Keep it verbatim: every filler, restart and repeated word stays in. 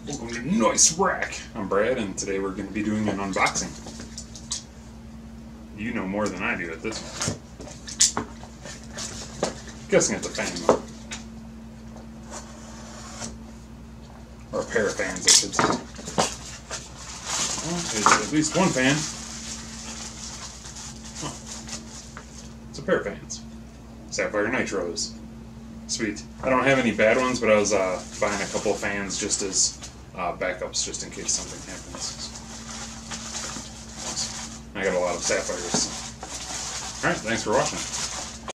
Welcome to Nice Rack. I'm Brad, and today we're going to be doing an unboxing. You know more than I do at this one. Guessing it's a fan, though. Or a pair of fans, I should say. Well, it's at least one fan. Oh. It's a pair of fans. Sapphire Nitros. Sweet. I don't have any bad ones, but I was uh, buying a couple of fans just as uh, backups, just in case something happens. I got a lot of Sapphires. Alright, thanks for watching.